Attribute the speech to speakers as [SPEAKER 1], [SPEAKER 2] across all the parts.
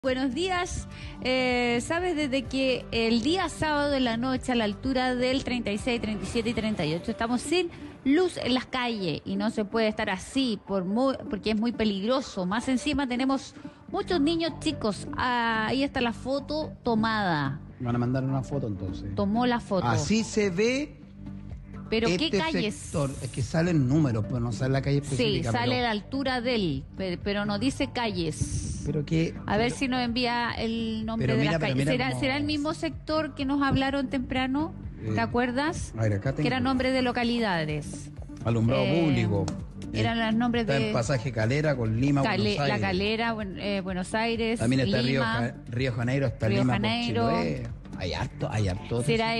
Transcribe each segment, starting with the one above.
[SPEAKER 1] Buenos días. Sabes, desde que el día sábado en la noche a la altura del 36, 37 y 38 estamos sin luz en las calles y no se puede estar así porque es muy peligroso. Más encima tenemos muchos niños chicos. Ahí está la foto tomada.
[SPEAKER 2] Van a mandar una foto entonces.
[SPEAKER 1] Tomó la foto.
[SPEAKER 2] Así se ve.
[SPEAKER 1] ¿Pero
[SPEAKER 2] este
[SPEAKER 1] qué calles?
[SPEAKER 2] sector. Es que salen números, pero no sale la calle específica.
[SPEAKER 1] Sí, sale a la altura del, pero no dice calles.
[SPEAKER 2] Pero que...
[SPEAKER 1] A ver si nos envía el nombre de las calles. ¿Será el mismo sector que nos hablaron temprano? ¿Te acuerdas?
[SPEAKER 2] A ver, acá tengo.
[SPEAKER 1] Que eran nombres de localidades.
[SPEAKER 2] Alumbrado público.
[SPEAKER 1] Eran los nombres
[SPEAKER 2] está
[SPEAKER 1] de...
[SPEAKER 2] el pasaje Calera con Lima, Buenos Aires.
[SPEAKER 1] La Calera, Buenos Aires,
[SPEAKER 2] también está
[SPEAKER 1] Lima,
[SPEAKER 2] Río Janeiro, está
[SPEAKER 1] Río
[SPEAKER 2] Lima,
[SPEAKER 1] Janeiro.
[SPEAKER 2] por Chiloé. Hay harto.
[SPEAKER 1] ¿Será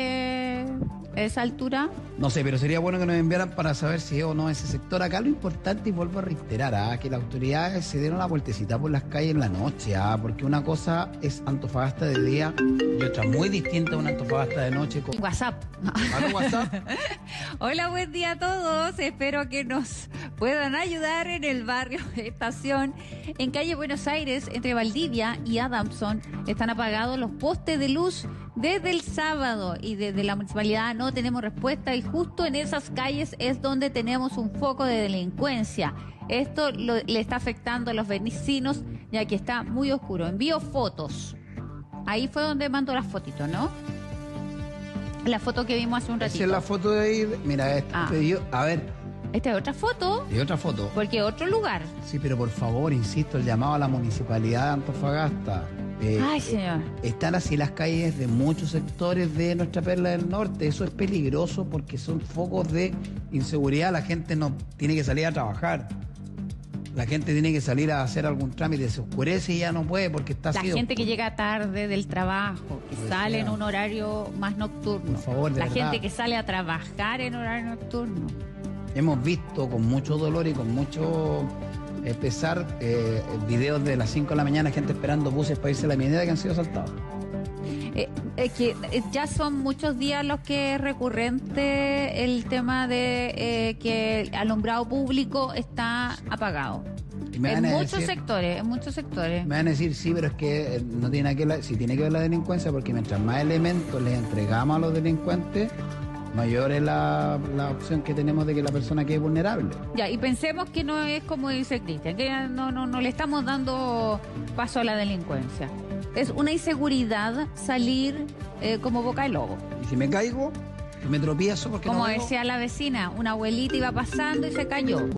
[SPEAKER 1] esa altura?
[SPEAKER 2] No sé, pero sería bueno que nos enviaran para saber si es o no ese sector. Acá lo importante, y vuelvo a reiterar, que las autoridades se dieron la vueltecita por las calles en la noche, porque una cosa es Antofagasta de día y otra muy distinta a una Antofagasta de noche. Con...
[SPEAKER 1] WhatsApp.
[SPEAKER 2] ¿Aló, WhatsApp?
[SPEAKER 1] Hola, buen día a todos. Espero que nos puedan ayudar en el barrio Estación. En calle Buenos Aires, entre Valdivia y Adamson, están apagados los postes de luz desde el sábado y desde la municipalidad no tenemos respuesta y justo en esas calles es donde tenemos un foco de delincuencia. Esto le está afectando a los vecinos ya que está muy oscuro. Envío fotos. Ahí fue donde mandó las fotitos, ¿no? La foto que vimos hace un ratito.
[SPEAKER 2] Esa es la foto de ahí. Mira, a ver.
[SPEAKER 1] Esta es otra foto.
[SPEAKER 2] Y otra foto.
[SPEAKER 1] Porque otro lugar.
[SPEAKER 2] Sí, pero por favor, insisto, el llamado a la municipalidad de Antofagasta.
[SPEAKER 1] Ay, señor.
[SPEAKER 2] Están así las calles de muchos sectores de nuestra perla del norte. Eso es peligroso porque son focos de inseguridad. La gente no tiene que salir a trabajar. La gente tiene que salir a hacer algún trámite. Se oscurece y ya no puede porque está así.
[SPEAKER 1] La gente que llega tarde del trabajo, que sale en un horario más nocturno.
[SPEAKER 2] Por favor, de
[SPEAKER 1] la
[SPEAKER 2] verdad.
[SPEAKER 1] Gente que sale a trabajar en horario nocturno.
[SPEAKER 2] Hemos visto con mucho dolor y con mucho pesar videos de las 5 de la mañana, gente esperando buses para irse a la minera que han sido asaltados.
[SPEAKER 1] Que ya son muchos días los que es recurrente el tema de que el alumbrado público está apagado. En muchos sectores.
[SPEAKER 2] Me van a decir, sí, pero es que no tiene que sí tiene que ver la delincuencia, porque mientras más elementos les entregamos a los delincuentes, mayor es la opción que tenemos de que la persona quede vulnerable.
[SPEAKER 1] Ya, y pensemos que no es como dice Cristian, que no le estamos dando paso a la delincuencia. Es una inseguridad salir como boca de lobo.
[SPEAKER 2] Y si me caigo, si me tropiezo, porque
[SPEAKER 1] como
[SPEAKER 2] no veo.
[SPEAKER 1] decía la vecina, una abuelita iba pasando y se cayó.